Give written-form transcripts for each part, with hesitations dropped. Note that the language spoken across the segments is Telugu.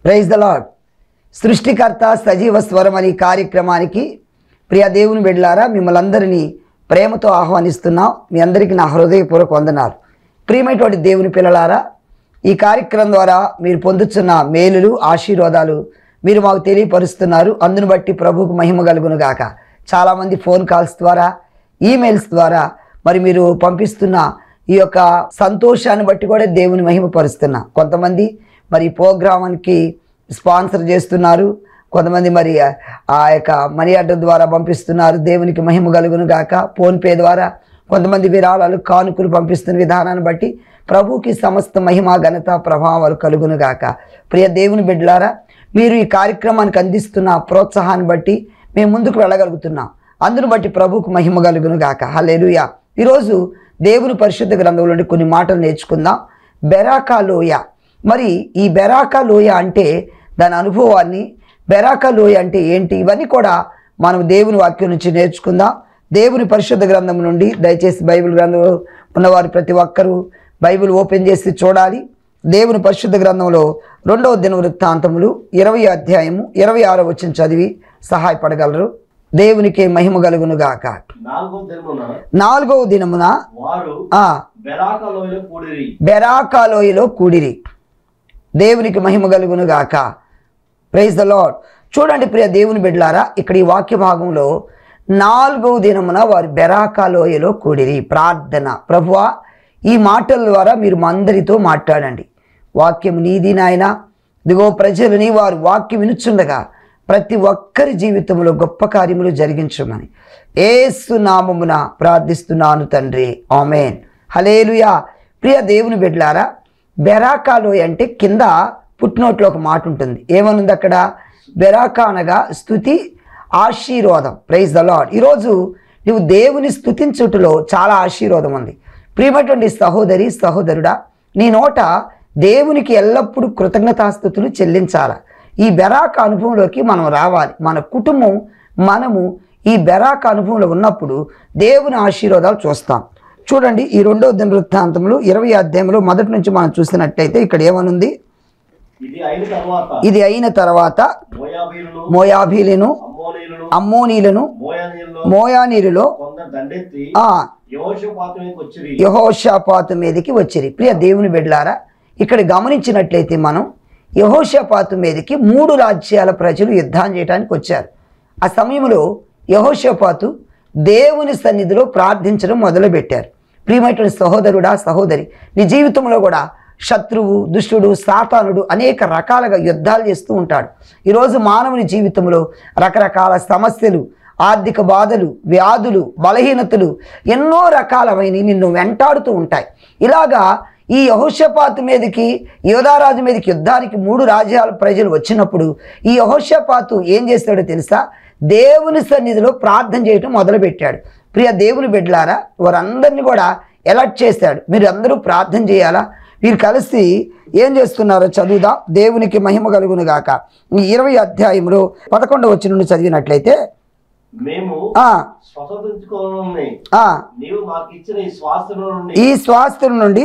Praise the lord. సృష్టికర్త సజీవ స్వరం అనే కార్యక్రమానికి ప్రియ దేవుని బిడ్డలారా, మిమ్మల్ని అందరినీ ప్రేమతో ఆహ్వానిస్తున్నాం. మీ అందరికీ నా హృదయపూర్వక వందనాలు. ప్రియమైనటువంటి దేవుని పిల్లలారా, ఈ కార్యక్రమం ద్వారా మీరు పొందుతున్న మేలులు, ఆశీర్వాదాలు మీరు మాకు తెలియపరుస్తున్నారు. అందును బట్టి ప్రభువుకు మహిమ కలుగును గాక. చాలామంది ఫోన్ కాల్స్ ద్వారా, ఈమెయిల్స్ ద్వారా మరి మీరు పంపిస్తున్న ఈ యొక్క సంతోషాన్ని బట్టి కూడా దేవుని మహిమపరుస్తున్నా. కొంతమంది మరి ప్రోగ్రామానికి స్పాన్సర్ చేస్తున్నారు, కొంతమంది మరి ఆ యొక్క మనీ ఆర్డర్ ద్వారా పంపిస్తున్నారు. దేవునికి మహిమ కలుగును గాక. ఫోన్పే ద్వారా కొంతమంది విరాళాలు, కానుకలు పంపిస్తున్న విధానాన్ని బట్టి ప్రభువుకి సమస్త మహిమ, ఘనత, ప్రభావాలు కలుగును గాక. ప్రియ దేవుని బిడ్డలారా, మీరు ఈ కార్యక్రమానికి అందిస్తున్న ప్రోత్సాహాన్ని బట్టి మేము ముందుకు వెళ్ళగలుగుతున్నాం. అందును బట్టి ప్రభువుకు మహిమ కలుగును గాక. హల్లెలూయా. ఈరోజు దేవుని పరిశుద్ధ గ్రంథంలో నుండి కొన్ని మాటలు నేర్చుకుందాం. బెరాకా లోయ. మరి ఈ బెరాకా లోయ అంటే దాని అనుభవాన్ని, బెరాకా లోయ అంటే ఏంటి, ఇవన్నీ కూడా మనం దేవుని వాక్యం నుంచి నేర్చుకుందాం. దేవుని పరిశుద్ధ గ్రంథం నుండి దయచేసి బైబిల్ గ్రంథంలో ఉన్నవారు ప్రతి ఒక్కరూ బైబిల్ ఓపెన్ చేసి చూడాలి. దేవుని పరిశుద్ధ గ్రంథంలో 2వ దినవృత్తాంతములు 20వ అధ్యాయము 26వ వచనం చదివి సహాయపడగలరు. దేవునికి మహిమ కలుగును గాక. 4వ దినమున బెరాకా లోయలో కూడిరి. దేవునికి మహిమ కలుగును గాక. Praise the Lord. చూడండి ప్రియ దేవుని బిడ్డలారా, ఇక్కడ ఈ వాక్య భాగంలో 4వ దినమున వారు బెరాకా లోయలో కూడిరి. ప్రార్థన. ప్రభువా, ఈ మాటల ద్వారా మీరు మా అందరితో మాట్లాడండి. వాక్యం నీది నాయనా. ఇదిగో ప్రజలని వారు వాక్యం వినుచుండగా ప్రతి ఒక్కరి జీవితంలో గొప్ప కార్యములు జరిగించమని యేసు నామమున ప్రార్థిస్తున్నాను తండ్రి. ఆమేన్. హల్లెలూయా. ప్రియ దేవుని బిడ్డలారా, బెరాకా లోయ అంటే కింద పుట్టినోట్లో ఒక మాట ఉంటుంది. ఏమనుంది అక్కడ? బెరాకా అనగా స్తుతి, ఆశీర్వాదం. Praise the Lord. ఈరోజు నువ్వు దేవుని స్తుతించుటలో చాలా ఆశీర్వాదం ఉంది. ప్రియమైనటువంటి సహోదరి, సహోదరుడా, నీ నోట దేవునికి ఎల్లప్పుడూ కృతజ్ఞతాస్తుతులు చెల్లించాలి. ఈ బెరాకా అనుభవంలోకి మనం రావాలి. మన కుటుంబం, మనము ఈ బెరాకా అనుభవంలో ఉన్నప్పుడు దేవుని ఆశీర్వాదాలు చూస్తాం. చూడండి, ఈ 2వ దినవృత్తాంతములు 20వ అధ్యాయంలో మొదటి నుంచి మనం చూసినట్లయితే ఇక్కడ ఏమనుంది? ఇది అయిన తర్వాత మోయాబీలను, అమ్మోనీలను మోయానీరులో యెహోషాపాతు మీదకి వచ్చిరి. ప్రియ దేవుని బిడ్డలారా, ఇక్కడ గమనించినట్లయితే మనం యెహోషాపాతు మీదకి 3 రాజ్యాల ప్రజలు యుద్ధం చేయడానికి వచ్చారు. ఆ సమయంలో యెహోషాపాతు దేవుని సన్నిధిలో ప్రార్థించడం మొదలుపెట్టారు. ప్రియమైనటువంటి సహోదరుడా, సహోదరి, నీ జీవితంలో కూడా శత్రువు, దుష్టుడు, సాతానుడు అనేక రకాలుగా యుద్ధాలు చేస్తూ ఉంటాడు. ఈరోజు మానవుని జీవితంలో రకరకాల సమస్యలు, ఆర్థిక బాధలు, వ్యాధులు, బలహీనతలు ఎన్నో రకాలమైన నిన్ను వెంటాడుతూ ఉంటాయి. ఇలాగా ఈ యెహోషాపాతు మీదకి, యోధారాజు మీదకి యుద్ధానికి 3 రాజ్యాల ప్రజలు వచ్చినప్పుడు ఈ యెహోషాపాతు ఏం చేస్తాడో తెలుసా? దేవుని సన్నిధిలో ప్రార్థన చేయటం మొదలుపెట్టాడు. ప్రియ దేవుని బిడ్డలారా, వారందరినీ కూడా అలర్ట్ చేశాడు. మీరు అందరూ ప్రార్థన చేయాలా? వీరు కలిసి ఏం చేస్తున్నారో చదువుదాం. దేవునికి మహిమ కలుగును గాక. ఈ 20వ అధ్యాయంలో 11వ వచనం నుండి చదివినట్లయితే, మేము ఈ స్వాస్థ్యం నుండి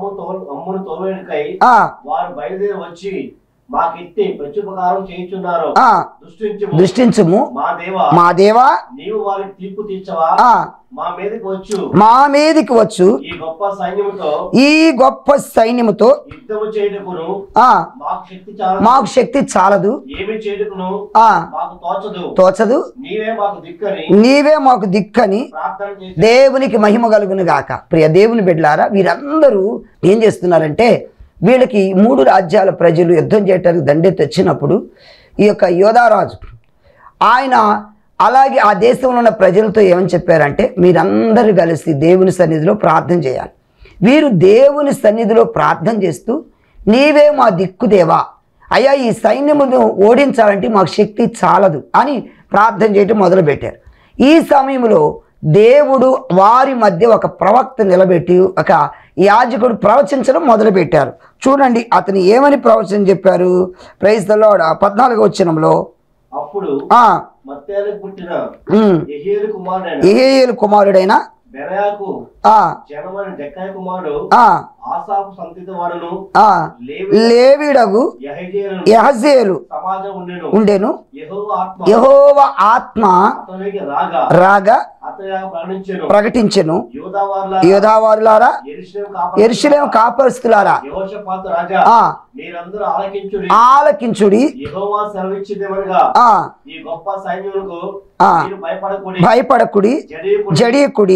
వారు బయలుదేరి వచ్చి మాకిట్టి ప్రత్యుపకారం చేయుచున్నారు. దృష్టించుము మా దేవా, నీవు వారికి తీర్పు తీర్చవా? మా మీదికి వచ్చు ఈ గొప్ప సైన్యముతో యుద్ధము చేయుటకును మాకు శక్తి చాలదు, ఏమి చేయుటకును మాకు తోచదు. నీవే మాకు దిక్కని దేవునికి మహిమ కలుగును గాక. ప్రియ దేవుని బిడ్డలారా, వీరందరూ ఏం చేస్తున్నారంటే, వీళ్ళకి 3 రాజ్యాల ప్రజలు యుద్ధం చేయడానికి దండెత్తి వచ్చినప్పుడు ఈ యొక్క యోధారాజు ఆయన అలాగే ఆ దేశంలో ఉన్న ప్రజలతో ఏమని చెప్పారంటే, మీరందరూ కలిసి దేవుని సన్నిధిలో ప్రార్థన చేయాలి. వీరు దేవుని సన్నిధిలో ప్రార్థన చేస్తూ, నీవే మా దిక్కుదేవా, అయ్యా ఈ సైన్యమును ఓడించాలంటే మాకు శక్తి చాలదు అని ప్రార్థన చేయటం మొదలుపెట్టారు. ఈ సమయంలో దేవుడు వారి మధ్య ఒక ప్రవక్త నిలబెట్టి ఒక యాజకుడు ప్రవచించడం మొదలుపెట్టారు. చూడండి, అతను ఏమని ప్రవచనం చెప్పారు? Praise the lord. 14వ వచనంలో, అప్పుడు యెహీయేలు కుమారుడైన బెరయాకు ఆ జనమని జక్కయ్య కుమారుడు ఆ ఆసాపు సంతతి వాడును ఆ లేవీడగు యెహజేలు సమాజం ఉండెను. యెహోవా యెహోవా ఆత్మ అతనికి రాగా అతడు ప్రకటించెను. యూదావారులారా, యోధావారులారా, యెరూషలేము యెరూషలేము కాపరస్తులారా, యెహోషాపాతు రాజా, మీరందరూ ఆలకించుడి. ఆలకించుడి. యెహోవా సెలవిచ్చిదేమనగా, ఈ గొప్ప సైన్యములకు మీరు భయపడకుడి, జడియకుడి.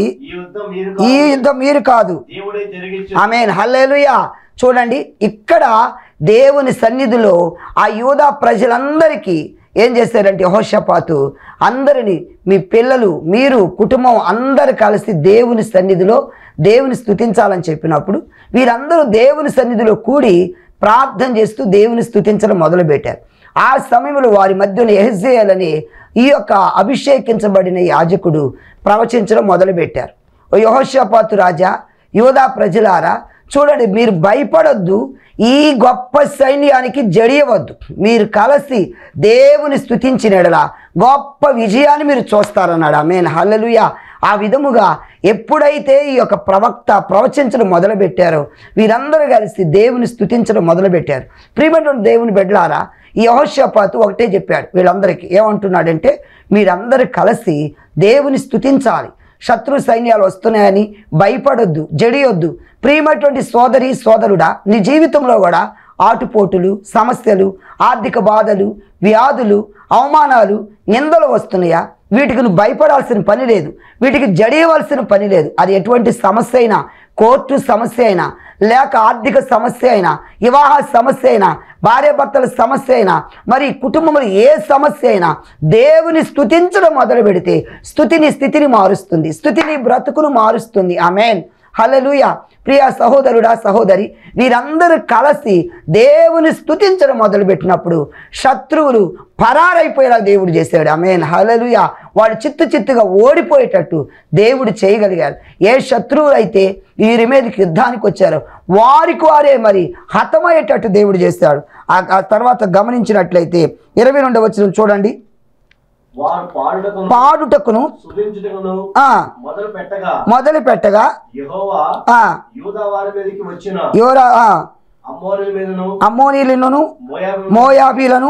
ఈ యుద్ధం మీరు కాదు, దేవుడే జరిగించు. ఆమేన్, హల్లెలూయా. చూడండి, ఇక్కడ దేవుని సన్నిధిలో ఆ యూదా ప్రజలందరికీ ఏం చేశారంటే యెహోషాపాతు అందరినీ, మీ పిల్లలు, మీరు, కుటుంబం అందరు కలిసి దేవుని సన్నిధిలో దేవుని స్తుతించాలని చెప్పినప్పుడు వీరందరూ దేవుని సన్నిధిలో కూడి ప్రార్థన చేస్తూ దేవుని స్తుతించడం మొదలుపెట్టారు. ఆ సమయంలో వారి మధ్యన యెహజేలు అనే ఈ యొక్క అభిషేకించబడిన యాజకుడు ప్రవచించడం మొదలుపెట్టారు. ఓ యెహోషాపాతు రాజా, యూదా ప్రజలారా, చూడండి, మీరు భయపడొద్దు, ఈ గొప్ప సైన్యానికి జడియవద్దు. మీరు కలిసి దేవుని స్తుతించిన యెడల గొప్ప విజయాన్ని మీరు చూస్తారన్నాడు. ఆమేన్, హల్లెలూయా. ఆ విధముగా ఎప్పుడైతే ఈ యొక్క ప్రవక్త ప్రవచించడం మొదలుపెట్టారో వీరందరూ కలిసి దేవుని స్తుతించడం మొదలుపెట్టారు. ప్రియమైన దేవుని బిడ్డలారా, ఈ యెహోషాపాతు ఒకటే చెప్పాడు వీళ్ళందరికీ. ఏమంటున్నాడంటే, మీరందరూ కలిసి దేవుని స్తుతించాలి. శత్రు సైన్యాలు వస్తున్నాయని భయపడొద్దు, జడియొద్దు. ప్రియమైనటువంటి సోదరి సోదరుడా, నీ జీవితంలో కూడా ఆటుపోటులు, సమస్యలు, ఆర్థిక బాధలు, వ్యాధులు, అవమానాలు, నిందలు వస్తున్నాయా? వీటికి నువ్వు భయపడాల్సిన పని లేదు, వీటికి జడియవలసిన పని లేదు. అది ఎటువంటి సమస్య అయినా, కోర్టు సమస్య అయినా, లేక ఆర్థిక సమస్య అయినా, వివాహ సమస్య అయినా, భార్యాభర్తల సమస్య అయినా, మరి కుటుంబంలో ఏ సమస్య అయినా దేవుని స్తుతించడం మొదలు పెడితే స్తుతిని స్థితిని మారుస్తుంది, స్తుతిని బ్రతుకును మారుస్తుంది. ఆమేన్, హల్లెలూయా. ప్రియ సహోదరుడా, సహోదరి, వీరందరూ కలిసి దేవుని స్తుతించడం మొదలుపెట్టినప్పుడు శత్రువులు పరారైపోయేలా దేవుడు చేశాడు. ఆమేన్, హల్లెలూయా. వాడు చిత్తుగా ఓడిపోయేటట్టు దేవుడు చేయగలిగారు. ఏ శత్రువులు అయితే వీరి మీదకి యుద్ధానికి వచ్చారో వారికి వారే మరి హతమయ్యేటట్టు దేవుడు చేశాడు. ఆ తర్వాత గమనించినట్లయితే 22వ వచనం చూడండి. పాడుటకును మొదలు పెట్టగా అమ్మోనీయులను, మోయాబీలను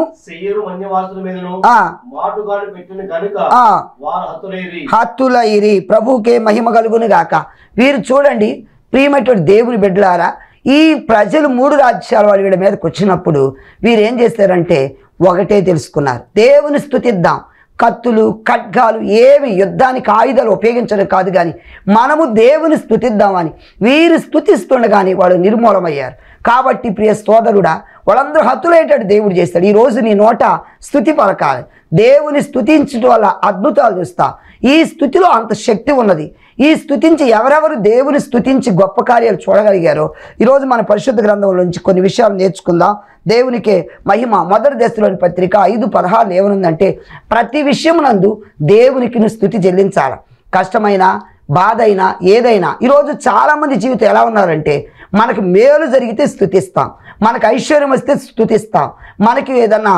హతులైరి. ప్రభువుకే మహిమ కలుగును గాక. వీరు చూడండి, ప్రియమైనటువంటి దేవుని బిడ్డలారా, ఈ ప్రజలు 3 రాజ్యాల వాళ్ళు వీళ్ళ మీదకి వచ్చినప్పుడు వీరు ఏం చేశారంటే ఒకటే తెలుసుకున్నారు, దేవుని స్తుతిద్దాం. కత్తులు, ఖడ్గాలు ఏవి యుద్ధానికి ఆయుధాలు ఉపయోగించడం కాదు, కానీ మనము దేవుని స్తుతిద్దామని వీరు స్తుతిస్తుండగానే వాళ్ళు నిర్మూలమయ్యారు. కాబట్టి ప్రియ సోదరుడా, వాళ్ళందరూ హతులయ్యేటట్టు దేవుడు చేస్తాడు. ఈరోజు నీ నోట స్తుతి పలకాలి. దేవుని స్తుతించడం వల్ల అద్భుతాలు చూస్తా. ఈ స్తుతిలో అంత శక్తి ఉన్నది. ఈ స్తుతించి ఎవరెవరు దేవుని స్తుతించి గొప్ప కార్యాలు చూడగలిగారో ఈరోజు మన పరిశుద్ధ గ్రంథంలో నుంచి కొన్ని విషయాలు నేర్చుకుందాం. దేవునికే మహిమ. మొదటి దశలోని పత్రిక 5:16 ఏమనుందంటే, ప్రతి విషయం నందు దేవునికి నువ్వు స్తుతి చెల్లించాలి. కష్టమైన, బాధ అయినా, ఏదైనా. ఈరోజు చాలామంది జీవితం ఎలా ఉన్నారంటే, మనకు మేలు జరిగితే స్తుతిస్తాం, మనకు ఐశ్వర్యం వస్తే స్తుతిస్తాం, మనకి ఏదన్నా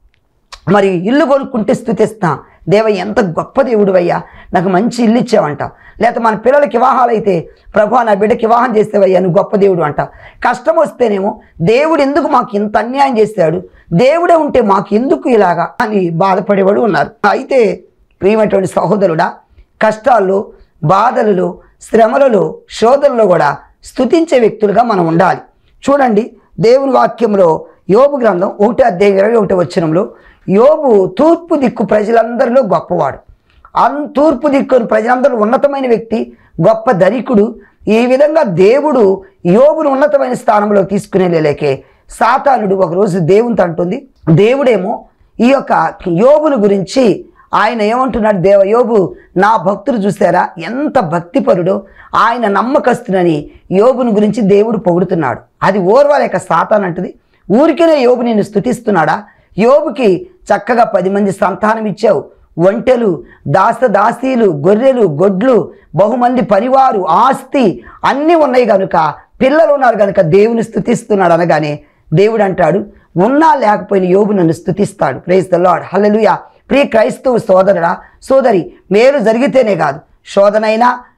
మరి ఇల్లు కొనుక్కుంటే స్తుతిస్తాం. దేవ, ఎంత గొప్ప దేవుడు అయ్యా, నాకు మంచి ఇల్లు ఇచ్చావంట. లేకపోతే మన పిల్లలకి వివాహాలు అయితే, ప్రభు నా బిడ్డకి వివాహం చేసేవయ్యా, నువ్వు గొప్ప దేవుడు అంట. కష్టం వస్తేనేమో దేవుడు ఎందుకు మాకు ఇంత అన్యాయం చేశాడు, దేవుడే ఉంటే మాకు ఎందుకు ఇలాగా అని బాధపడేవాడు ఉన్నారు. అయితే ప్రియమైనటువంటి సహోదరుడా, కష్టాల్లో, బాధలలో, శ్రమలలో, శోధనలో కూడా స్తుతించే వ్యక్తులుగా మనం ఉండాలి. చూడండి, దేవుని వాక్యంలో యోబు గ్రంథం 1:21 వచనంలో, యోబు తూర్పు దిక్కు ప్రజలందరిలో గొప్పవాడు. తూర్పు దిక్కు ప్రజలందరూ ఉన్నతమైన వ్యక్తి, గొప్ప ధనికుడు. ఈ విధంగా దేవుడు యోబును ఉన్నతమైన స్థానంలో తీసుకునేలేకే సాతానుడు ఒకరోజు దేవునితో అంటుంది. దేవుడేమో ఈ యొక్క యోబును గురించి ఆయన ఏమంటున్నాడు, యోబు నా భక్తులు చూసారా ఎంత భక్తిపరుడో, ఆయన నమ్మకస్తునని యోబుని గురించి దేవుడు పొగుడుతున్నాడు. అది ఓర్వలేక సాతాను అంటుంది, ఊరికేనే యోబు నిన్ను స్తుతిస్తున్నాడా? యోబుకి చక్కగా 10 మంది సంతానం ఇచ్చావు, ఒంటెలు, దాసీలు, గొర్రెలు, గొడ్లు, బహుమంది పరివారు, ఆస్తి అన్నీ ఉన్నాయి కనుక, పిల్లలు ఉన్నారు కనుక దేవుని స్తుతిస్తున్నాడు అనగానే దేవుడు అంటాడు, ఉన్నా లేకపోయినా యోబు నన్ను స్తుతిస్తాడు. Praise the Lord, hallelujah. ప్రియ క్రైస్తవ సోదరుడా, సోదరి, మేలు జరిగితేనే కాదు, శోధనైనా,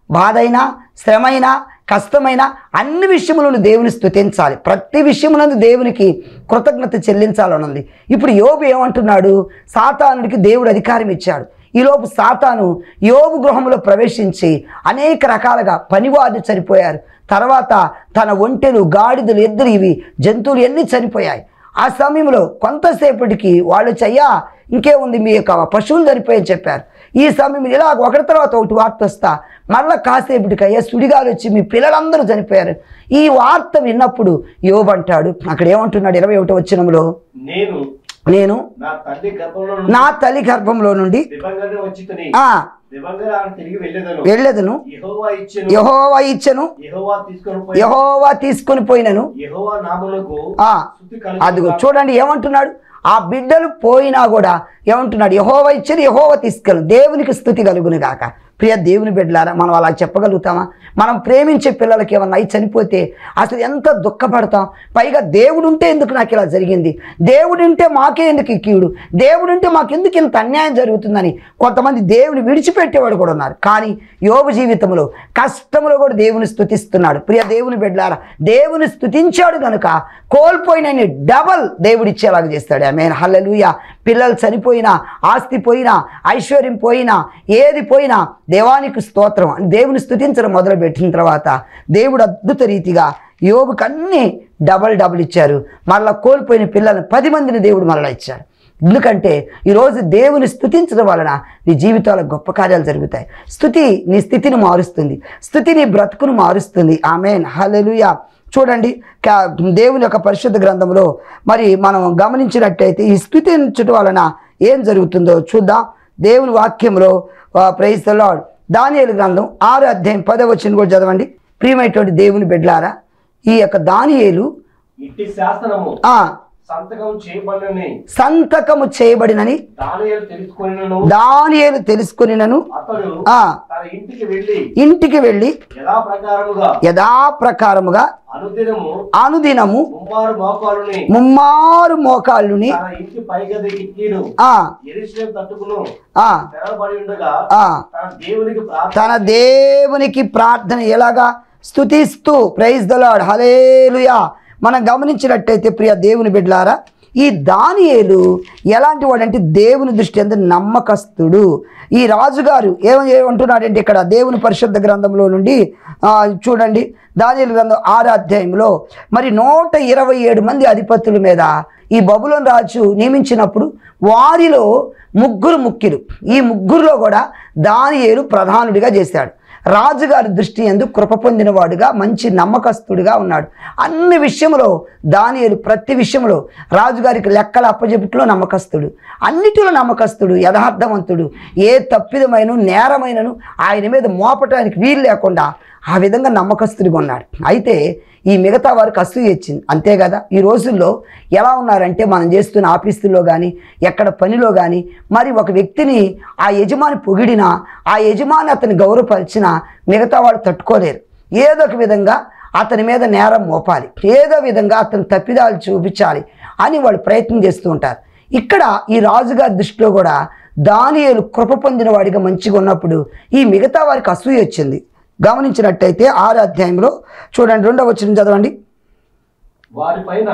బాధ అయినా, శ్రమ అయినా, కష్టమైన అన్ని విషయములను దేవుని స్తుతించాలి. ప్రతి విషయమునందు దేవునికి కృతజ్ఞత చెల్లించాలని ఉంది. ఇప్పుడు యోబు ఏమంటున్నాడు? సాతానుడికి దేవుడు అధికారం ఇచ్చాడు. ఈలోపు సాతాను యోబు గృహంలో ప్రవేశించి అనేక రకాలుగా పనివాళ్ళు చనిపోయారు. తర్వాత తన ఒంటెలు, గాడిదలు, ఎద్దులు, ఇవి జంతువులు ఎన్ని చనిపోయాయి. ఆ సమయంలో కొంతసేపటికి వాళ్ళు చెయ్యా ఇంకేముంది, మీ యొక్క పశువులు చనిపోయని చెప్పారు. ఈ సమయంలో ఇలా ఒకటి తర్వాత ఒకటి వార్త వస్తా మళ్ళీ కాసేపటికి అయ్యా సుడిగాలు వచ్చి మీ పిల్లలందరూ చనిపోయారు. ఈ వార్త విన్నప్పుడు యోబు అంటాడు, అక్కడ ఏమంటున్నాడు 21వ వచనంలో, నేను నా తల్లి గర్భంలో నుండి వెళ్ళెదను, యెహోవా ఇచ్చెను, యెహోవా తీసుకొని పోయినను. అదిగో చూడండి ఏమంటున్నాడు, ఆ బిడ్డలు పోయినా కూడా ఏమంటున్నాడు, యెహోవా ఇచ్చెను, యెహోవా తీసుకెళ్ళను. దేవునికి స్తుతి కలుగును గాక. ప్రియ దేవుని బిడ్డలారా, మనం అలా చెప్పగలుగుతామా? మనం ప్రేమించే పిల్లలకి ఏమన్నా అయి చనిపోతే అసలు ఎంత దుఃఖపడతాం. పైగా దేవుడుంటే ఎందుకు నాకు ఇలా జరిగింది, దేవుడుంటే మాకే ఎందుకు ఈ కీడు, దేవుడుంటే మాకెందుకు ఇంత అన్యాయం జరుగుతుందని కొంతమంది దేవుని విడిచిపెట్టేవాడు కూడా ఉన్నారు. కానీ యోబు జీవితంలో కష్టంలో కూడా దేవుని స్తుతిస్తున్నాడు. ప్రియ దేవుని బిడ్డలారా, దేవుని స్తుతించాడు కనుక కోల్పోయిన డబల్ దేవుడిచ్చేలాగా చేస్తాడు. ఆమేన్, హల్లెలూయా. పిల్లలు చనిపోయినా, ఆస్తి పోయినా, ఐశ్వర్యం పోయినా, ఏది పోయినా దేవానికి స్తోత్రం అని దేవుని స్తుతించడం మొదలుపెట్టిన తర్వాత దేవుడు అద్భుత రీతిగా యోబుకు అన్నీ డబల్ ఇచ్చారు. మళ్ళీ కోల్పోయిన పిల్లలను 10 మందిని దేవుడు మళ్ళీ ఇచ్చాడు. ఎందుకంటే ఈరోజు దేవుని స్తుతించడం వలన నీ జీవితాల్లో గొప్ప కార్యాలు జరుగుతాయి. స్తుతి నీ స్థితిని మారుస్తుంది, స్తుతి నీ బ్రతుకును మారుస్తుంది. ఆమేన్, హల్లెలూయా. చూడండి దేవుని యొక్క పరిశుద్ధ గ్రంథంలో మరి మనం గమనించినట్టయితే ఈ స్తుతించడం వలన ఏం జరుగుతుందో చూద్దాం. దేవుని వాక్యంలో ప్రైజ్ ది లార్డ్, దానియేలు గ్రంథం 6వ అధ్యాయం 10వ వచనం కూడా చదవండి. ప్రియమైనటువంటి దేవుని బిడ్డలారా, ఈ యొక్క దానియేలు సంతకము చేయబడినని దానియేలు తెలుసుకొనినను ఇంటికి వెళ్ళి యథాప్రకారముగా అనుదినము ముమ్మారు మోకాళ్ళుని తన దేవునికి ప్రార్థన ఎలాగా స్తుతిస్తూ, ప్రైజ్ ది లార్డ్, హల్లెలూయా. మనం గమనించినట్టయితే ప్రియ దేవుని బిడ్డలారా, ఈ దానియేలు ఎలాంటి వాడంటే దేవుని దృష్టి అందు నమ్మకస్తుడు. ఈ రాజుగారు ఏమంటున్నాడంటే ఇక్కడ దేవుని పరిశుద్ధ గ్రంథంలో నుండి చూడండి, దానియేలు గ్రంథం 6వ అధ్యాయంలో మరి 127 మంది అధిపతుల మీద ఈ బబులోను రాజు నియమించినప్పుడు వారిలో 3 ముఖ్యులు. ఈ 3లో కూడా దానియేలు ప్రధానుడిగా చేశాడు. రాజుగారి దృష్టి యందు కృప పొందినవాడుగా, మంచి నమ్మకస్తుడిగా ఉన్నాడు. అన్ని విషయంలో దానియేలు ప్రతి విషయంలో రాజుగారికి లెక్కల అప్పజెపుట్లో నమ్మకస్తుడు, అన్నిటిలో నమ్మకస్తుడు, యథార్థవంతుడు. ఏ తప్పిదమైన నేరమైనను ఆయన మీద మోపటానికి వీలు లేకుండా ఆ విధంగా నమ్మకస్తుడిగా ఉన్నాడు. అయితే ఈ మిగతా వారికి అసూయ వచ్చింది, అంతే కదా. ఈ రోజుల్లో ఎలా ఉన్నారంటే మనం చేస్తున్న ఆఫీసుల్లో కానీ ఎక్కడ పనిలో కానీ మరి ఒక వ్యక్తిని ఆ యజమాని పొగిడినా, ఆ యజమాని అతని గౌరవపరిచినా మిగతా వాళ్ళు తట్టుకోలేరు. ఏదో ఒక విధంగా అతని మీద నేరం మోపాలి, ఏదో విధంగా అతని తప్పిదాలు చూపించాలి అని వాళ్ళు ప్రయత్నం చేస్తూ ఉంటారు. ఇక్కడ ఈ రాజుగారి దృష్టిలో కూడా దానియేలు కృప పొందిన వాడిగా మంచిగా ఉన్నప్పుడు ఈ మిగతా వారికి అసూయ వచ్చింది. గమనించినట్టయితే 6వ అధ్యాయంలో చూడండి 2వ వచనం చదవండి. వారిపైన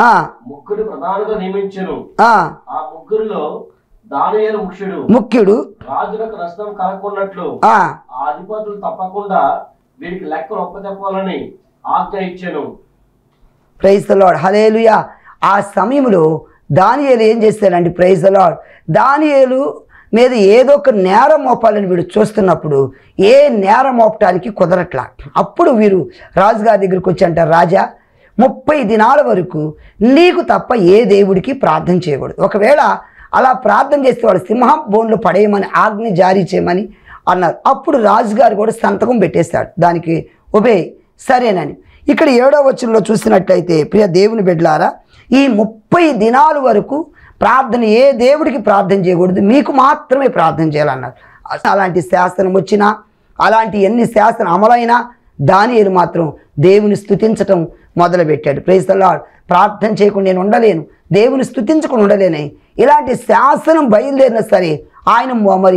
3 ప్రధానులుగా నియమించెను. ఆ 3లో దానియేలు ముఖ్యుడు. రాజులకు నష్టం కలగకున్నట్లు ఆ అధిపతులు తప్పకుండా వీరికి లెక్కలు ఒప్పచెప్పాలని ఆజ్ఞ ఇచ్చెను. Praise the Lord, hallelujah. ఆ సమయంలో దానియేలు ఏం చేశాడంటే, ప్రైజ్ ది లార్డ్, దానియేలు మీద ఏదో ఒక నేరం మోపాలని వీడు చూస్తున్నప్పుడు ఏ నేరం మోపటానికి కుదరట్లా. అప్పుడు వీరు రాజుగారి దగ్గరికి వచ్చి అంటారు, రాజా 30 దినాల వరకు నీకు తప్ప ఏ దేవుడికి ప్రార్థన చేయకూడదు. ఒకవేళ అలా ప్రార్థన చేస్తే వాడు సింహం బోన్లో పడేయమని ఆజ్ఞ జారీ చేయమని అన్నారు. అప్పుడు రాజుగారు కూడా సంతకం పెట్టేశాడు దానికి ఒబే సరేనని. ఇక్కడ 7వ వచనంలో చూసినట్లయితే ప్రియ దేవుని బిడ్డలారా, ఈ 30 దినాల వరకు ప్రార్థన ఏ దేవుడికి ప్రార్థన చేయకూడదు, మీకు మాత్రమే ప్రార్థన చేయాలన్నారు. అలాంటి శాసనం వచ్చినా, అలాంటి ఎన్ని శాసనం అమలైనా దానియేలు మాత్రం దేవుని స్తుతించటం మొదలుపెట్టాడు. Praise the Lord. ప్రార్థన చేయకుండా నేను ఉండలేను, దేవుని స్తుతించకుండా ఉండలేను, ఇలాంటి శాసనం బయలుదేరినా సరే ఆయన మరి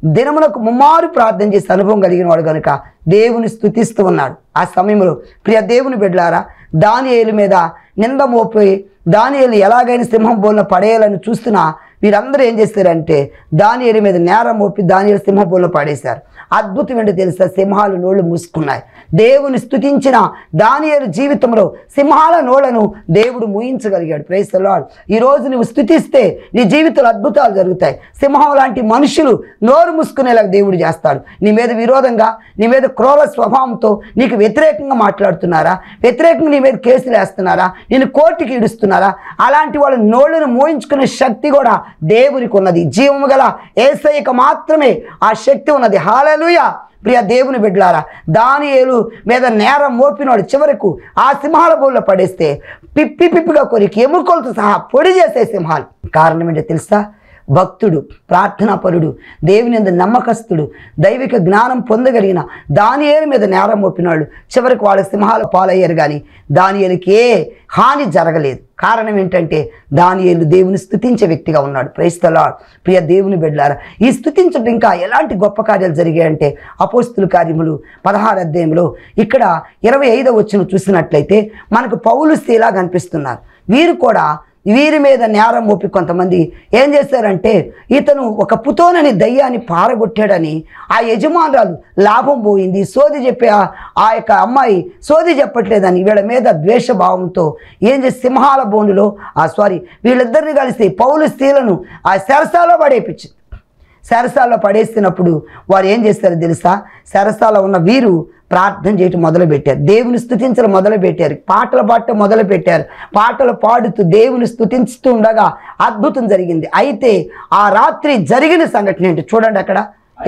దినములకు ముమ్మారు ప్రార్థన చేసి అనుభవం కలిగిన వాడు కనుక దేవుని స్తుతిస్తూ ఉన్నాడు. ఆ సమయంలో ప్రియ దేవుని బిడ్డలారా, దానియేలు మీద నింద మోపి దానియేలు ఎలాగైనా సింహం బోన్లో పడేయాలని చూస్తున్నా వీరందరూ ఏం చేస్తారంటే దానియేలు మీద నేరం మోపి దానియేలు సింహం బోన్లో పడేశారు. అద్భుతం ఏంటో తెలుసా? సింహాలు నోళ్లు మూసుకున్నాయి. దేవుని స్తుతించిన దానియేలు జీవితంలో సింహాల నోళ్లను దేవుడు మూయించగలిగాడు. Praise the lord. ఈరోజు నువ్వు స్తుతిస్తే నీ జీవితంలో అద్భుతాలు జరుగుతాయి. సింహం లాంటి మనుషులు నోరు మూసుకునేలాగా దేవుడు చేస్తాడు. నీ మీద విరోధంగా, నీ మీద క్రూర స్వభావంతో నీకు వ్యతిరేకంగా మాట్లాడుతున్నారా, వ్యతిరేకంగా నీ మీద కేసులు వేస్తున్నారా, నేను కోర్టుకి ఈడుస్తున్నారా, అలాంటి వాళ్ళ నోళ్లను మోయించుకునే శక్తి కూడా దేవునికి ఉన్నది. జీవము గల యేసయ్యకు మాత్రమే ఆ శక్తి ఉన్నది. హల్లెలూయా. ప్రియ దేవుని బిడ్డలారా, దానియేలు మీద నేరం మోపినోడు చివరకు ఆ సింహాల బోల్లో పడేస్తే పిప్పిగా కొరికి ఎముకలతో సహా పొడి చేసే సింహాలు. కారణం ఏంటో తెలుసా? భక్తుడు, ప్రార్థనాపరుడు, దేవుని యందు నమ్మకస్తుడు, దైవిక జ్ఞానం పొందగలిగిన దానియేలు మీద నేరం మోపినాడు చివరికి వాళ్ళ సింహాల పాలయ్యారు. కానీ దానియేలుకి ఏ హాని జరగలేదు. కారణం ఏంటంటే దానియేలు దేవుని స్తుతించే వ్యక్తిగా ఉన్నాడు. Praise the lord. ప్రియ దేవుని బిడ్డలారా, ఈ స్తుతించడం ఇంకా ఎలాంటి గొప్ప కార్యాలు జరిగాయంటే అపోస్తుల కార్యములు 16వ అధ్యాయంలో ఇక్కడ 25వ వచనం చూసినట్లయితే మనకు పౌలు శీల కనిపిస్తున్నారు. వీరు కూడా వీరి మీద నేరం మోపి కొంతమంది ఏం చేశారంటే ఇతను ఒక పుతోనని దయ్యాన్ని పారగొట్టాడని ఆ యజమానురాలు లాభం పోయింది, సోది చెప్పే ఆ యొక్క అమ్మాయి సోది చెప్పట్లేదని వీళ్ళ మీద ద్వేషభావంతో ఏం చేసి సింహాల బోనులో వీళ్ళిద్దరిని కలిసి పౌలు శీలను ఆ చెరసాలలో పడేపించింది. చెరసాలలో పడేసినప్పుడు వారు ఏం చేస్తారో తెలుసా? చెరసాలలో ఉన్న వీరు ప్రార్థన చేయటం మొదలుపెట్టారు, దేవుని స్తుతించడం మొదలుపెట్టారు, పాటలు పాడటం మొదలుపెట్టారు. పాటలు పాడుతూ దేవుని స్తుతిస్తూ ఉండగా అద్భుతం జరిగింది. అయితే ఆ రాత్రి జరిగిన సంఘటన ఏంటి చూడండి అక్కడ.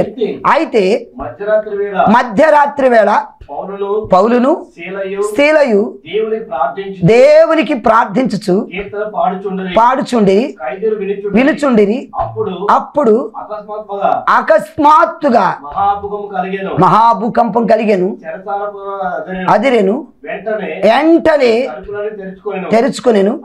అయితే మధ్యరాత్రి వేళ పౌలును శీలయు దేవునికి ప్రార్థించుచు పాడుచుండిరి వినుచుండిరి. అప్పుడు అకస్మాత్తుగా మహాభూకంపం కలిగెను, అదిరెను, వెంటనే తెరుచుకొనెను.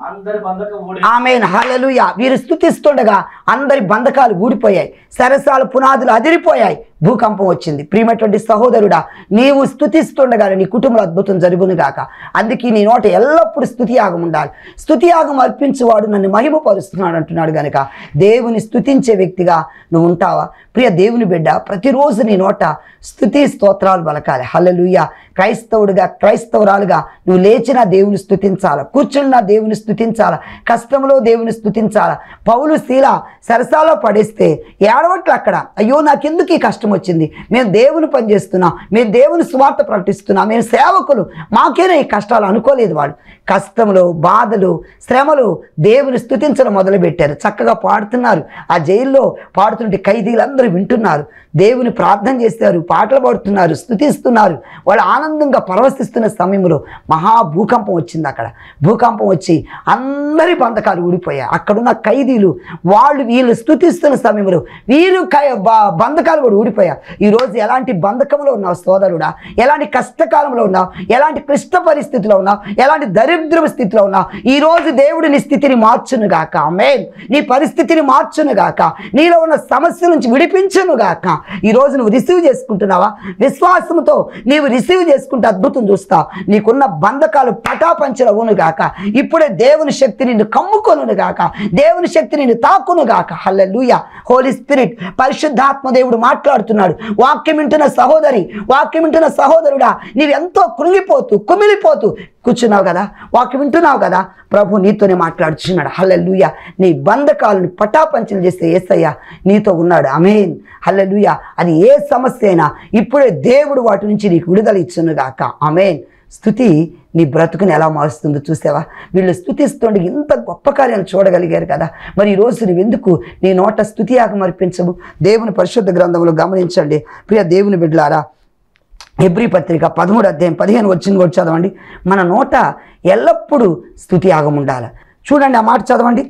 ఆమేన్, హల్లెలూయా. వీరు స్తుతిస్తుండగా అందరి బంధకాలు ఊడిపోయాయి, సరసాల పునాదులు అదిరిపోయాయి, భూకంపం వచ్చింది. ప్రియమైనటువంటి సహోదరుడా, నీవు స్తుతిస్తుండగా నీ కుటుంబంలో అద్భుతం జరుగును గాక. అందుకే నీ నోట ఎల్లప్పుడూ స్తుతియాగం ఉండాలి. స్తుతియాగం అర్పించేవాడు నన్ను మహిమపరుస్తున్నాడు అంటున్నాడు కనుక దేవుని స్తుతించే వ్యక్తిగా నువ్వు ఉంటావా? ప్రియ దేవుని బిడ్డ, ప్రతిరోజు నీ నోట స్తుతి స్తోత్రాలు పలకాలి. హల్లెలూయా. క్రైస్తవుడిగా, క్రైస్తవురాలుగా నువ్వు లేచినా దేవుని స్తుతించాల, కూర్చున్నా దేవుని స్తుతించాల, కష్టంలో దేవుని స్తుతించాల. పౌలు శీల సరసాలో పడేస్తే ఏడవట్లు అక్కడ, అయ్యో నాకెందుకు ఈ కష్టం వచ్చింది, మేము దేవుని పని చేస్తున్నాం, మేము దేవుని సువార్త ప్రకటిస్తున్నాం, మేము సేవకులు, మాకేనా ఈ కష్టాలు అనుకోలేదు. వాళ్ళు కష్టంలో, బాధలు, శ్రమలు దేవుని స్తుతించడం మొదలుపెట్టారు. చక్కగా పాడుతున్నారు. ఆ జైల్లో పాడుతుంటే ఖైదీలందరూ వింటున్నారు, దేవుని ప్రార్థన చేస్తారు, పాటలు పాడుతున్నారు, స్తుతిస్తున్నారు. వాళ్ళు ఆనందంగా పరవశిస్తున్న సమయంలో మహాభూకంపం వచ్చింది. అక్కడ భూకంపం వచ్చి అందరి బంధకాలు ఊడిపోయాయి. అక్కడున్న ఖైదీలు వీళ్ళు స్తుతిస్తున్న సమయంలో వీరు బంధకాలు కూడా ఊడిపోయారు. ఈరోజు ఎలాంటి బంధకంలో ఉన్నావు సోదరుడా? ఎలాంటి కష్టకాలంలో ఉన్నావు? ఎలాంటి క్లిష్ట పరిస్థితిలో ఉన్నావు? ఎలాంటి దరిద్ర స్థితిలో ఉన్నావు? ఈరోజు దేవుడు నీ స్థితిని మార్చును గాక. ఆమేన్. నీ పరిస్థితిని మార్చును గాక. నీలో ఉన్న సమస్య నుంచి విడిపించును గాక. ఈరోజు నువ్వు రిసీవ్ చేసుకుంటున్నావా? విశ్వాసంతో నీవు రిసీవ్ చేసుకుంటే అద్భుతం చూస్తావు. నీకున్న బంధకాలు పటాపంచలవును గాక. ఇప్పుడే దేవుని శక్తి నిన్ను కమ్ముకొనును గాక. దేవుని శక్తి నిన్ను తాకును గాక. హల్లెలూయా. హోలీ స్పిరిట్, పరిశుద్ధాత్మ దేవుడు మాట్లాడుతున్నాడు. వాక్యం వింటున్న సహోదరి, వాక్యం వింటున్న సహోదరుడా, నీవెంతో కృంగిపోతూ కుమిలిపోతూ కూర్చున్నావు కదా, వాక్యం వింటున్నావు కదా, ప్రభు నీతోనే మాట్లాడుచున్నాడు. హల్లెలూయా. నీ బంధకాలను పటాపంచలు చేస్తే యేసయ్య నీతో ఉన్నాడు. ఆమేన్. హల్లెలూయా. అది ఏ సమస్య అయినా ఇప్పుడే దేవుడు వాటి నుంచి నీకు విడుదల ఇచ్చును గాక. ఆమేన్. స్తుతి నీ బ్రతుకుని ఎలా మారుస్తుందో చూసావా? వీళ్ళు స్తుతిస్తుండే ఇంత గొప్ప కార్యాలు చూడగలిగారు కదా. మరి ఈరోజు నువ్వెందుకు నీ నోట స్తుతియాగం అర్పించవు? దేవుని పరిశుద్ధ గ్రంథంలో గమనించండి ప్రియ దేవుని బిడ్డలారా. హెబ్రీ పత్రిక 13వ అధ్యాయం 15 వచ్చింది కూడా చదవండి. మన నోట ఎల్లప్పుడూ స్తుతియాగం ఉండాలి. చూడండి ఆ మాట చదవండి.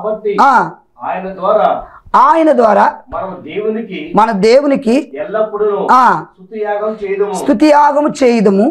ఆయన ద్వారా మన దేవునికి స్తుతియాగము చేయుదము,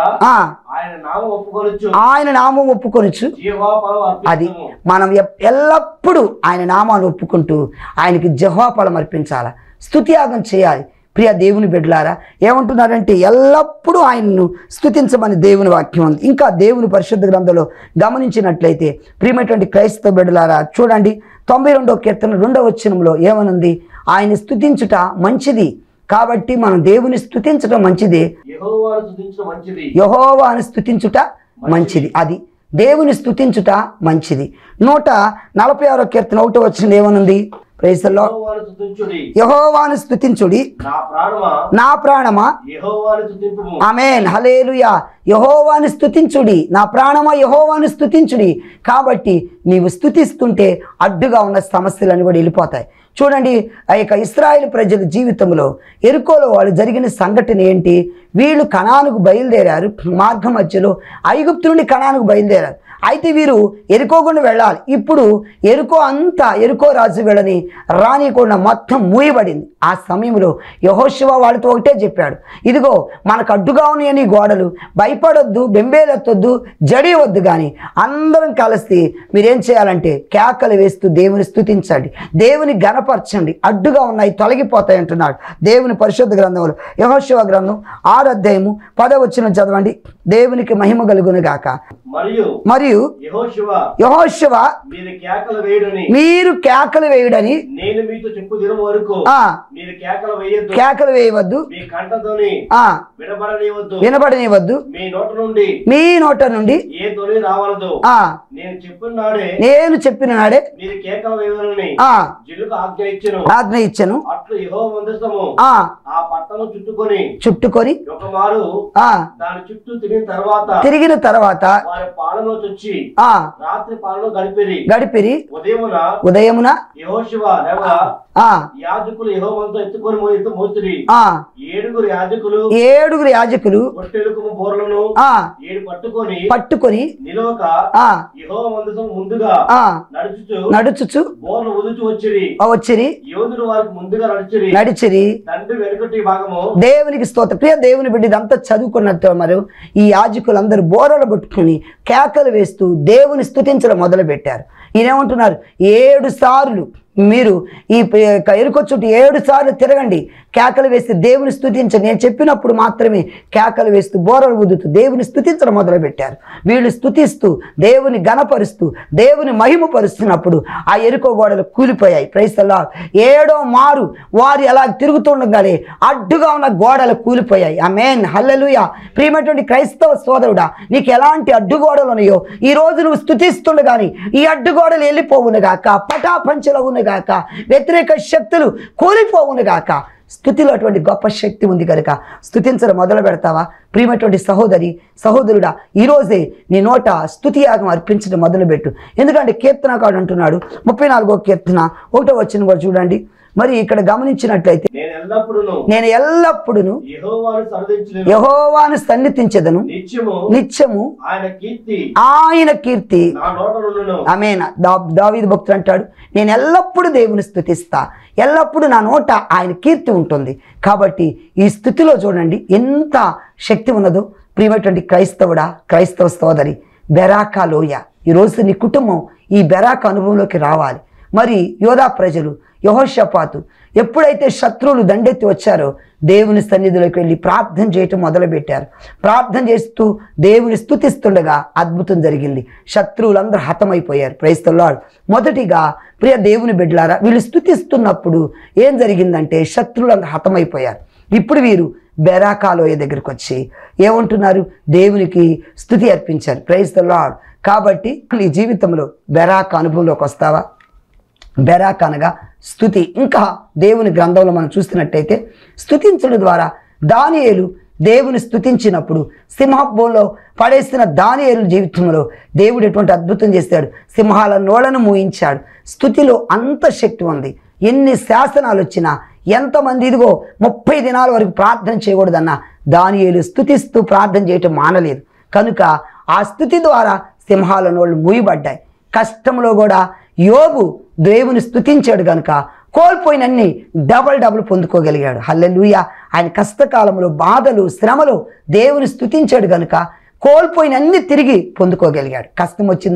ఆయన నామం ఒప్పుకొనుచు. అది మనం ఎల్లప్పుడూ ఆయన నామాన్ని ఒప్పుకుంటూ ఆయనకి జెహోవా ఫలం అర్పించాలి. స్తుతియాగం చేయాలి. ప్రియ దేవుని బిడ్డలారా, ఏమంటున్నారంటే ఎల్లప్పుడూ ఆయనను స్తుతించమని దేవుని వాక్యం ఉంది. ఇంకా దేవుని పరిశుద్ధ గ్రంథంలో గమనించినట్లయితే ప్రియమైనటువంటి క్రైస్తవ బిడ్డలారా చూడండి, 92వ కీర్తన 2వ వచనంలో ఏమనుంది? ఆయన స్తుతించుట మంచిది. కాబట్టి మనం దేవుని స్తుతించడం మంచిదే, యెహోవాను స్తుతించుట మంచిది. అది దేవుని స్తుతించుట మంచిది. 146వ కీర్తన 1వ వచనం ఏమనుంది? Praise the Lord. యెహోవాను స్తుతించుడి నా ప్రాణమా, ఆమేన్, హల్లెలూయా. యెహోవాను స్తుతించుడి నా ప్రాణమా, యెహోవాను స్తుతించుడి. కాబట్టి నీవు స్తుతిస్తుంటే అడ్డుగా ఉన్న సమస్యలన్నీ కూడా వెళ్ళిపోతాయి. చూడండి, ఆ యొక్క ఇశ్రాయేలు ప్రజల జీవితంలో యెరికోలో వాళ్ళు జరిగిన సంఘటన ఏంటి? వీళ్ళు కనానుకు బయలుదేరారు. మార్గం మధ్యలో ఐగుప్తు నుండి కనానుకు బయలుదేరారు. అయితే వీరు యెరికో గుండా వెళ్ళాలి. ఇప్పుడు యెరికో రాజు వీళ్ళని రానికుండా మొత్తం మూయబడింది. ఆ సమయంలో యెహోషువ వాళ్ళతో ఒకటే చెప్పాడు, ఇదిగో మనకు అడ్డుగా ఉన్నాయని గోడలు, భయపడొద్దు, బెంబేలెత్తొద్దు, జడియవద్దు, కానీ అందరం కలిసి మీరేం చేయాలంటే కేకలు వేస్తూ దేవుని స్తుతించండి, దేవుని గణపరచండి, అడ్డుగా ఉన్నాయి తొలగిపోతాయి అంటున్నాడు దేవుని పరిశుద్ధ గ్రంథంలో. యెహోషువ గ్రంథం 6వ అధ్యాయము 10వ వచనం చదవండి. దేవునికి మహిమ కలుగును గాక. మరియు యెహోషువ మీరు కేకలు వేయుడని నేను మీతో చెప్పు దినం వరకు మీరు కేకలు వేయవద్దు, వినబడనివద్దు, మీ నోట నుండి ఏ ధ్వని రావలదు. నేను చెప్పిన నాడే మీరు కేకలు వేయవలని జిల్లుకు ఆజ్ఞ ఇచ్చెను. అట్లు యెహోవా మందసము ఆ పట్టణం చుట్టుకొని ఒకమారు దాని చుట్టూ తిరిగిన తర్వాత వారి పాలనలో వచ్చి రాత్రి పాలన గడిపిరి. ఉదయమున యెహోషువ యాజకులు యెహోవాతో ఎత్తుకొని మోసిరి. ఏడుగురు యాజకులు పొట్టెలుకు బోర్లను పట్టుకొని నిలవక యెహోవా మందసం ముందుగా నడుచుచు బోర్లు ఊదుచు వచ్చిరి. యోధులు వారికి ముందుగా నడిచిరి. తండ్రి వెనుకటి భాగము. దేవునికి స్తోత్రం. ప్రియ దేవుని బిడ్డ ఇదంతా చదువుకున్నట్టు మరి ఈ యాజకులందరూ బోరలు పట్టుకుని కేకలు వేస్తూ దేవుని స్తుతించడం మొదలు పెట్టారు. ఈయనేమంటున్నారు, 7 సార్లు మీరు ఈ యెరికో చుట్టూ 7 సార్లు తిరగండి, కేకలు వేసి దేవుని స్తుతించండి. నేను చెప్పినప్పుడు మాత్రమే కేకలు వేస్తూ బోరలు ఊదుతూ దేవుని స్తుతించడం మొదలుపెట్టారు. వీళ్ళు స్తుతిస్తూ దేవుని గణపరుస్తూ దేవుని మహిమపరుస్తున్నప్పుడు ఆ యెరికో గోడలు కూలిపోయాయి. Praise the lord. 7వ మారు వారు ఎలా తిరుగుతుండగానే అడ్డుగా ఉన్న గోడలు కూలిపోయాయి. ఆమేన్, హల్లెలూయా. ప్రియమైనటువంటి క్రైస్తవ సోదరుడా, నీకు ఎలాంటి అడ్డుగోడలు ఉన్నాయో ఈ రోజు నువ్వు స్తుతిస్తుండగాని ఈ అడ్డుగోడలు వెళ్ళిపోవునుగాక, పటాపంచలవును గాక, వ్యతిరేక శక్తులు కూలిపోవునుగాక. స్తుతిలో అటువంటి గొప్ప శక్తి ఉంది కనుక స్తుతించడం మొదలు పెడతావా? ప్రియమైనటువంటి సహోదరుడా, ఈరోజే నీ నోట స్తుతియాగం అర్పించడం మొదలుపెట్టు. ఎందుకంటే కీర్తనకారుడు అంటున్నాడు 34వ కీర్తన 1వ వచనం కూడా చూడండి. మరి ఇక్కడ గమనించినట్లయితే నేను ఎల్లప్పుడూ యెహోవాను సన్నిధించెదను, నిత్యము ఆయన కీర్తి. ఆమేన్. దావీదు భక్తుడు అంటాడు, నేను ఎల్లప్పుడూ దేవుని స్తుతిస్తా, ఎల్లప్పుడూ నా నోట ఆయన కీర్తి ఉంటుంది. కాబట్టి ఈ స్థితిలో చూడండి ఎంత శక్తి ఉన్నదో. ప్రియమైనటువంటి క్రైస్తవ సోదరి, బెరాకా లోయ, ఈరోజు నీ కుటుంబం ఈ బెరాకా అనుభవంలోకి రావాలి. మరి యోధా ప్రజలు, యెహోషాపాతు ఎప్పుడైతే శత్రువులు దండెత్తి వచ్చారో దేవుని సన్నిధిలోకి వెళ్ళి ప్రార్థన చేయటం మొదలుపెట్టారు. ప్రార్థన చేస్తూ దేవుని స్తుతిస్తుండగా అద్భుతం జరిగింది. శత్రువులందరూ హతమైపోయారు. Praise the Lord. మొదటిగా ప్రియ దేవుని బిడ్డలారా, వీళ్ళు స్తుతిస్తున్నప్పుడు ఏం జరిగిందంటే శత్రువులందరూ హతమైపోయారు. ఇప్పుడు వీరు బెరాకా లోయ దగ్గరికి వచ్చి ఏమంటున్నారు? దేవునికి స్తుతి అర్పించారు. Praise the Lord. కాబట్టి నీ జీవితంలో బెరాకా అనుభవంలోకి వస్తావా? బెరాకా అనగా స్తుతి. ఇంకా దేవుని గ్రంథంలో మనం చూస్తున్నట్టయితే స్తుతించడం ద్వారా దానియేలు దేవుని స్తుతించినప్పుడు సింహబోలో పడేసిన దానియేలు జీవితంలో దేవుడు ఎటువంటి అద్భుతం చేశాడు. సింహాల నోళ్లను మూయించాడు. స్తుతిలో అంత శక్తి ఉంది. ఎన్ని శాసనాలు వచ్చినా, ఎంతమంది ఇదిగో 30 దినాల వరకు ప్రార్థన చేయకూడదన్నా దానియేలు స్తుతిస్తూ ప్రార్థన చేయటం మానలేదు. కనుక ఆ స్తుతి ద్వారా సింహాల నోళ్ళు మూయబడ్డాయి. కష్టంలో కూడా యోబు దేవుని స్తుతించాడు కనుక కోల్పోయినన్ని డబల్ పొందుకోగలిగాడు. హల్లెలూయా. ఆయన కష్టకాలంలో, బాధలు, శ్రమలు దేవుని స్తుతించాడు కనుక కోల్పోయినన్ని తిరిగి పొందుకోగలిగాడు. కష్టం వచ్చిందని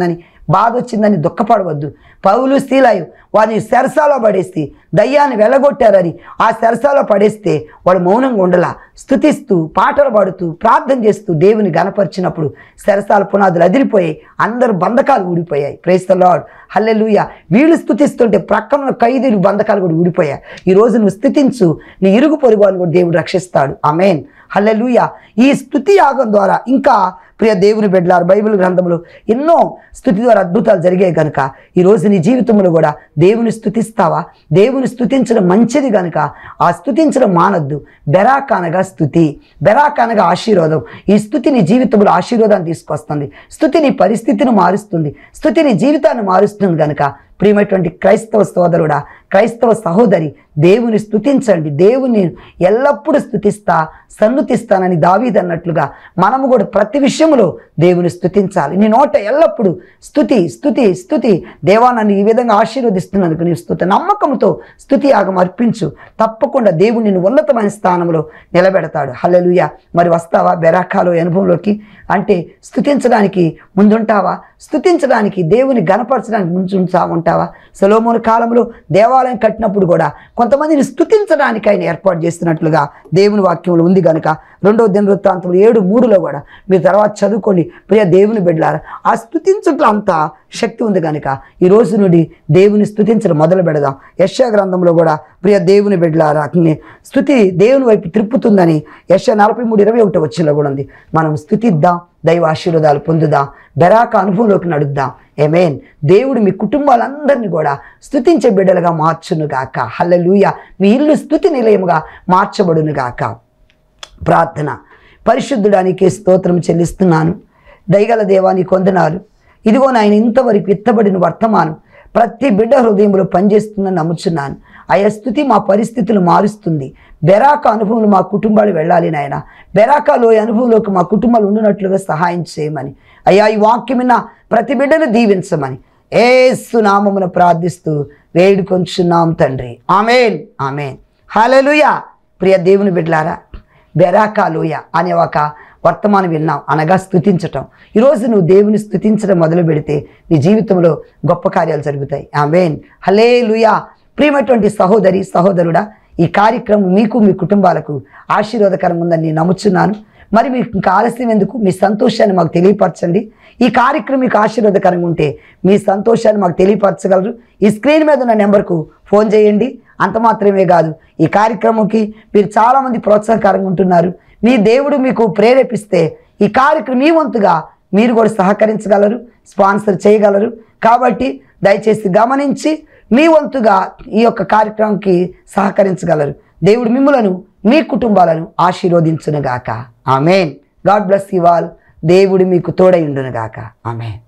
బాధ వచ్చిందని దుఃఖపడవద్దు. పౌలు శీలాయు వారిని చెరసాలో పడేసి దయ్యాన్ని వెళ్ళగొట్టారని ఆ చెరసాలో పడేస్తే వాడు మౌనంగా ఉండలా, స్తుతిస్తూ పాటలు పాడుతూ ప్రార్థన చేస్తూ దేవుని గణపరిచినప్పుడు చెరసాల పునాదులు అదిరిపోయాయి, అందరు బంధకాలు ఊడిపోయాయి. Praise the Lord, hallelujah. వీళ్ళు స్తుతిస్తుంటే ప్రక్కన ఖైదీలు బంధకాలు కూడా ఊడిపోయాయి. ఈరోజు నువ్వు స్తుతించు, నీ ఇరుగు పొరుగు వాళ్ళు కూడా దేవుడు రక్షిస్తాడు. ఆమేన్, హల్లెలూయా. ఈ స్తుతి యాగం ద్వారా ఇంకా ప్రియ దేవుని బిడ్డలారు, బైబిల్ గ్రంథంలో ఎన్నో స్తుతి ద్వారా అద్భుతాలు జరిగాయి కనుక ఈరోజు నీ జీవితంలో కూడా దేవుని స్తుతిస్తావా? దేవుని స్తుతించడం మంచిది కనుక ఆ స్తుతించడం మానద్దు. బెరాక్ అనగా స్తుతి, బెరాక్ అనగా ఆశీర్వాదం. ఈ స్తుతి నీ జీవితంలో ఆశీర్వాదాన్ని తీసుకొస్తుంది. స్తుతి నీ పరిస్థితిని మారుస్తుంది, స్తుతి నీ జీవితాన్ని మారుస్తుంది కనుక ప్రియమైనటువంటి క్రైస్తవ సోదరుడా, క్రైస్తవ సహోదరి, దేవుని స్తుతించండి. దేవుని ఎల్లప్పుడూ స్తుతిస్తా సన్నుతిస్తానని దావీదు అన్నట్లుగా మనము కూడా ప్రతి విషయంలో దేవుని స్తుతించాలి. నీ నోట ఎల్లప్పుడూ స్తుతి స్తుతి స్తుతి. దేవా నన్ను ఈ విధంగా ఆశీర్వదిస్తున్నందుకు నీ స్తుతి, నమ్మకంతో స్తుతి యాగం అర్పించు. తప్పకుండా దేవుడు నిన్ను ఉన్నతమైన స్థానంలో నిలబెడతాడు. హల్లెలూయా. మరి వస్తావా బెరాకాలో అనుభవంలోకి? అంటే స్తుతించడానికి ముందుంటావా? స్తుతించడానికి, దేవుని గణపరచడానికి ఉంటావా? సొలొమోను కాలంలో దేవాలయం కట్టినప్పుడు కూడా కొంతమందిని స్తుతించడానికి ఆయన ఏర్పాటు చేస్తున్నట్లుగా దేవుని వాక్యంలో ఉంది కనుక 2వ దినవృత్తాంతములు 7:3 కూడా మీరు తర్వాత చదువుకోండి. ప్రియ దేవుని బిడ్డలారా, ఆ స్తుతించట్లో అంత శక్తి ఉంది కనుక ఈ రోజు నుండి దేవుని స్తుతించడం మొదలు పెడదాం. యెషయా గ్రంథంలో కూడా ప్రియ దేవుని బిడ్డలారా స్తుతి దేవుని వైపు త్రిప్పుతుందని యెషయా 43:21 వచనంలో కూడా ఉంది. మనం స్తుతిద్దాం, దైవ ఆశీర్వాదాలు పొందుదాం, బెరాక అనుభవంలోకి నడుద్దాం. ఆమేన్. దేవుడు మీ కుటుంబాలందరినీ కూడా స్తుతించే బిడ్డలుగా మార్చునుగాక. హల్లెలూయా. మీ ఇల్లు స్తుతి నిలయముగా మార్చబడునుగాక. ప్రార్థన. పరిశుద్ధుడానికి స్తోత్రం చెల్లిస్తున్నాను. దయగల దేవానికి వందనాలు. ఇదిగో నాయన, ఇంతవరకు ఎత్తబడిన వర్తమానం ప్రతి బిడ్డ హృదయంలో పనిచేస్తుందని నమ్ముచున్నాను. ఆయా స్తుతి మా పరిస్థితులు మారుస్తుంది. బెరాక అనుభవంలో మా కుటుంబాలు వెళ్ళాలి నాయన. బెరాకాలో అనుభవంలోకి మా కుటుంబాలు ఉండినట్లుగా సహాయం చేయమని, అయ్యా ఈ వాక్యమిన్న ప్రతి బిడ్డను దీవించమని యేసు నామమున ప్రార్థిస్తూ వేడుకొంచున్నాం తండ్రి. ఆమేన్, ఆమేన్, హల్లెలూయా. ప్రియ దేవుని బిడ్డలారా, బెరాకాలోయ అనే ఒక వర్తమానం విన్నాం, అనగా స్తుతించటం. ఈరోజు నువ్వు దేవుని స్తుతించడం మొదలు పెడితే నీ జీవితంలో గొప్ప కార్యాలు జరుగుతాయి. ఆమేన్, హల్లెలూయా. ప్రియమైనటువంటి సహోదరి సహోదరుడా, ఈ కార్యక్రమం మీకు మీ కుటుంబాలకు ఆశీర్వాదకరంగా ఉందని నేను నమ్ముచున్నాను. మరి మీకు ఇంకా ఆలస్యం ఎందుకు? మీ సంతోషాన్ని మాకు తెలియపరచండి. ఈ కార్యక్రమం మీకు ఆశీర్వాదకరంగా ఉంటే మీ సంతోషాన్ని మాకు తెలియపరచగలరు. ఈ స్క్రీన్ మీద ఉన్న నెంబర్కు ఫోన్ చేయండి. అంత మాత్రమే కాదు, ఈ కార్యక్రమంకి మీరు చాలామంది ప్రోత్సాహకరంగా ఉంటున్నారు. మీ దేవుడు మీకు ప్రేరేపిస్తే ఈ కార్యక్రమం మీ వంతుగా మీరు కూడా సహకరించగలరు, స్పాన్సర్ చేయగలరు. కాబట్టి దయచేసి గమనించి మీ వంతుగా ఈ యొక్క కార్యక్రమంకి సహకరించగలరు. దేవుడు మిమ్ములను మీ కుటుంబాలను ఆశీర్వదించునుగాక. Amen. God bless you all. దేవుడు మీకు తోడై ఉండునుగాక. ఆమేన్.